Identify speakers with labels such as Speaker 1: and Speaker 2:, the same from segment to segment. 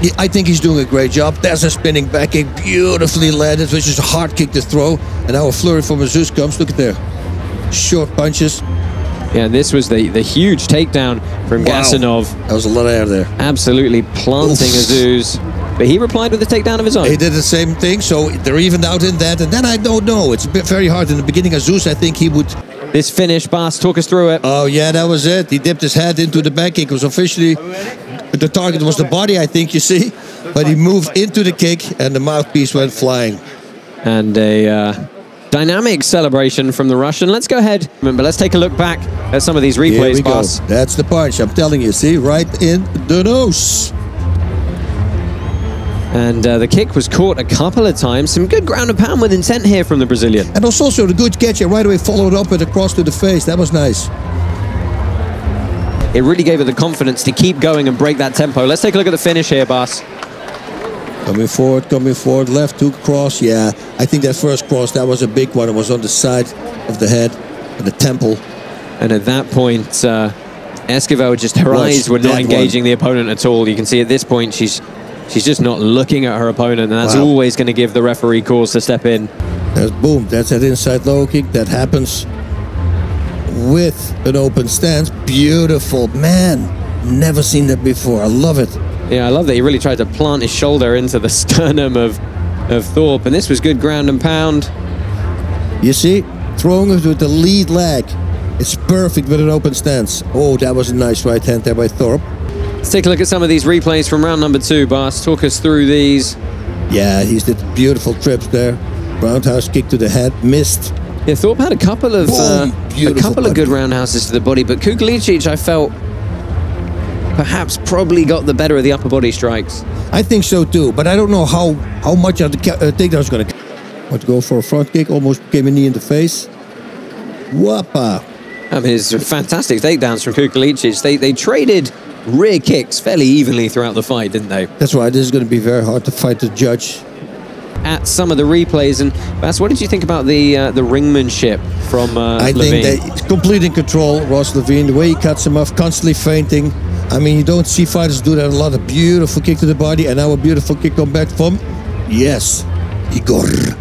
Speaker 1: I think he's doing a great job. There's a spinning back kick, beautifully landed, which is a hard kick to throw. And now a flurry from Azouz comes. Look at there. Short punches.
Speaker 2: Yeah, this was the huge takedown from Gasanov.
Speaker 1: That was a lot of air there.
Speaker 2: Absolutely planting Azouz. But he replied with a takedown of his own.
Speaker 1: He did the same thing, so they're evened out in that. And then I don't know. It's a bit very hard in the beginning. Azouz, I think he would...
Speaker 2: This finish, Bas, talk us through it.
Speaker 1: Oh, yeah, that was it. He dipped his head into the back kick. It was officially... The target was the body, I think, you see. But he moved into the kick, and the mouthpiece went flying.
Speaker 2: And a dynamic celebration from the Russian. Let's go ahead. Remember, let's take a look back at some of these replays, Bas.
Speaker 1: That's the punch, I'm telling you. See, right in the nose.
Speaker 2: And the kick was caught a couple of times. Some good ground and pound with intent here from the Brazilian.
Speaker 1: And also the good catch, and right away followed up with a cross to the face. That was nice.
Speaker 2: It really gave her the confidence to keep going and break that tempo. Let's take a look at the finish here, Bas.
Speaker 1: Coming forward, left hook cross. Yeah, I think that first cross, that was a big one. It was on the side of the head and the temple.
Speaker 2: And at that point, Esquivel, just her eyes were not engaging the opponent at all. You can see at this point, she's just not looking at her opponent, and that's always going to give the referee cause to step in.
Speaker 1: There's boom, that's that inside low kick. That happens with an open stance. Beautiful, man. Never seen that before. I love it.
Speaker 2: Yeah, I love that he really tried to plant his shoulder into the sternum of Thorpe, and this was good ground and pound.
Speaker 1: You see, throwing it with the lead leg. It's perfect with an open stance. Oh, that was a nice right hand there by Thorpe.
Speaker 2: Let's take a look at some of these replays from round number 2, Bas. Talk us through these.
Speaker 1: Yeah, he's did beautiful trips there. Roundhouse kick to the head, missed.
Speaker 2: Yeah, Thorpe had a couple of good roundhouses to the body, but Kukulicic, I felt, perhaps probably got the better of the upper body strikes.
Speaker 1: I think so too, but I don't know how much of the takedown is going to. Want to go for a front kick? Almost came a knee in the face. Whoppa!
Speaker 2: I mean, it's fantastic takedowns from Kukulicic. They traded rear kicks fairly evenly throughout the fight, didn't they?
Speaker 1: That's right. This is going to be very hard to fight the judge.
Speaker 2: At some of the replays, and Bas, what did you think about the ringmanship from
Speaker 1: I
Speaker 2: Levine?
Speaker 1: think that he's complete in control, Ross Levine. The way he cuts him off, constantly feinting. I mean, you don't see fighters do that a lot. A beautiful kick to the body, and now a beautiful kick come back from, yes, Igor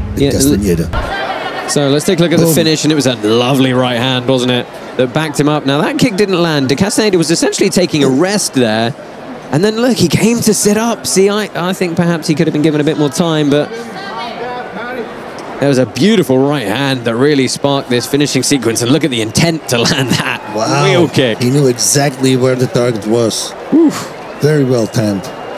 Speaker 1: Castañeda.
Speaker 2: So let's take a look at the finish, and it was a lovely right hand, wasn't it, that backed him up. Now, that kick didn't land. De Castañeda was essentially taking a rest there. And then, look, he came to sit up. See, I think perhaps he could have been given a bit more time, but there was a beautiful right hand that really sparked this finishing sequence. And look at the intent to land that wheel kick.
Speaker 1: He knew exactly where the target was. Oof. Very well timed.